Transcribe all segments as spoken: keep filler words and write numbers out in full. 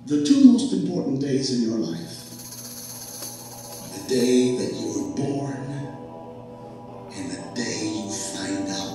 The two most important days in your life are the day that you were born and the day you find out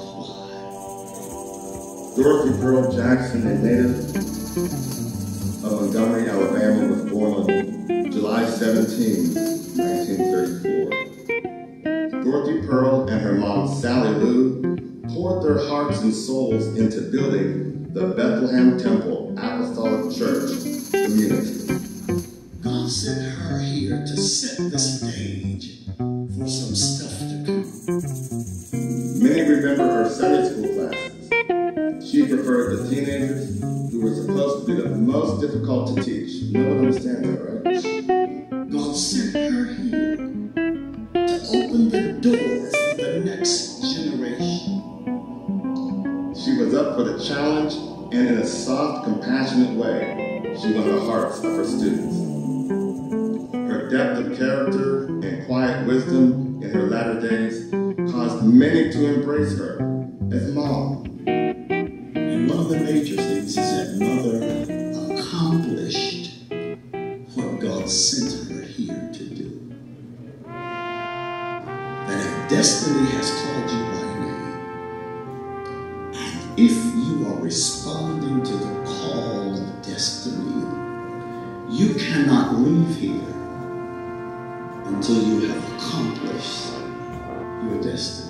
why. Dorothy Pearl Jackson, a native of Montgomery, Alabama, was born on July seventeenth, nineteen thirty-four. Dorothy Pearl and her mom, Sally Lou, poured their hearts and souls into building the Bethlehem Temple Apostolic Church community. God sent her here to set the stage for some stuff to come. Many remember her Sunday school classes. She preferred the teenagers who were supposed to be the most difficult to teach. No one understands that, right? God sent her here to open the door for the next generation. She was up for the challenge, and in a soft, compassionate way, she won the hearts of her students. Her depth of character and quiet wisdom in her latter days caused many to embrace her as mom. And one of the major things is that Mother accomplished what God sent her here to do. That if destiny has called you by name, and if you are responding to the call of destiny, you cannot leave here until you have accomplished your destiny.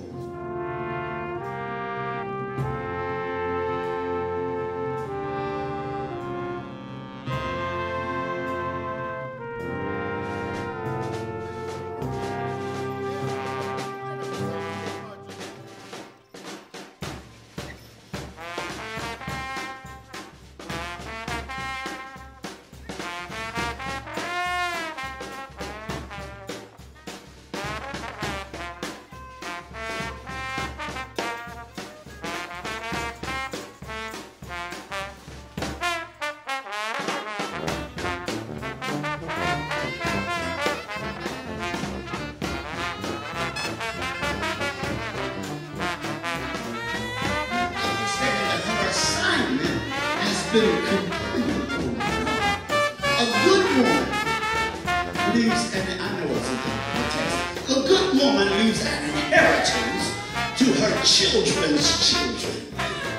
Been completed. A good woman leaves, and I know it's in the text, a good woman leaves an inheritance to her children's children.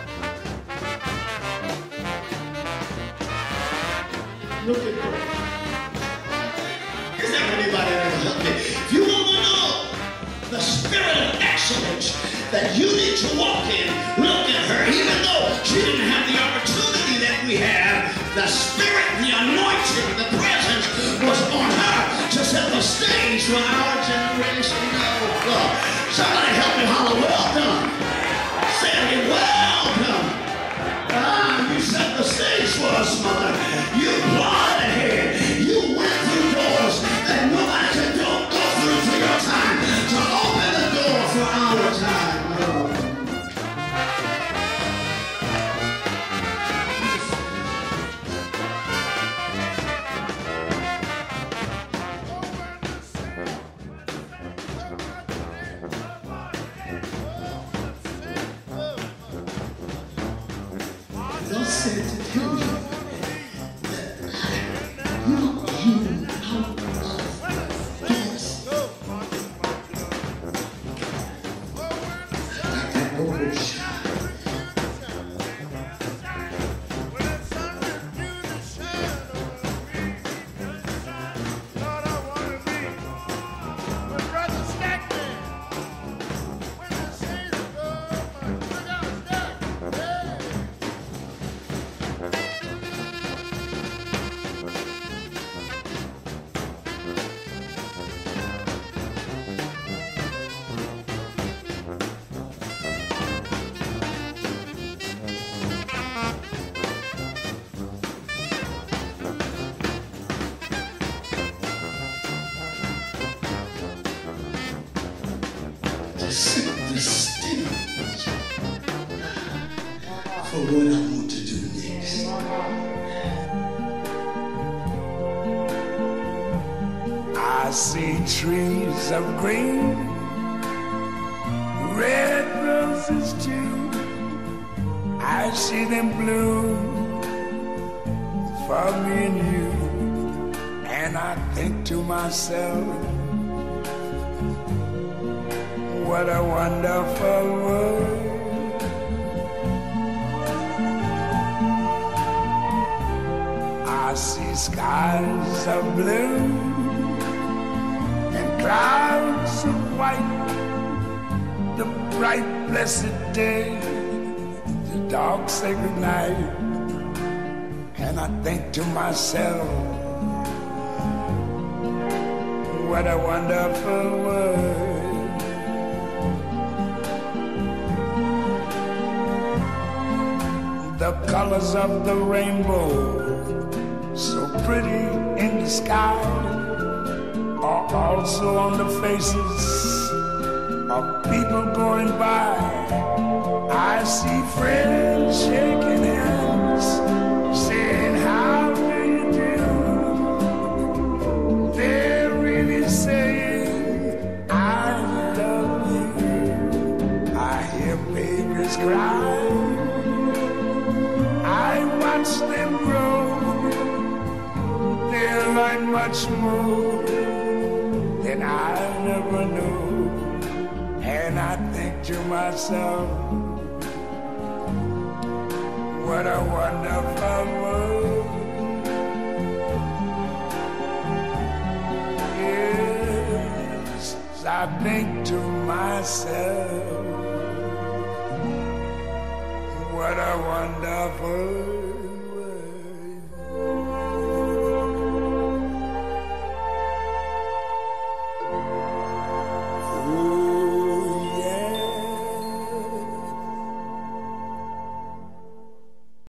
Look at her. Is there anybody that can help me? If you want to know the spirit of excellence that you need to walk in, look at her. Even though she didn't have the opportunity we have, the spirit, the anointing, the presence was on her to set the stage for our generation. Oh, somebody help me holler, well done. Say it, well done. Ah, you set the stage for us, Mother. You plotted ahead. You went through doors that nobody could go, go through for your time, to open the door for our time. Oh. God said to tell you that I brought you out of darkness. Like that old shot. Set the stage for what I want to do next. I see trees of green, red roses too. I see them bloom for me and you. And I think to myself, what a wonderful world. I see skies of blue and clouds of white, the bright blessed day, the dark sacred night. And I think to myself, what a wonderful world. The colors of the rainbow, so pretty in the sky, are also on the faces of people going by. I see friends shaking hands, saying, how do you do? They're really saying, I love you. I hear babies cry, I watch them grow. They'll learn much more than I never knew. And I think to myself, what a wonderful world. Yes, I think to myself, what a wonderful world.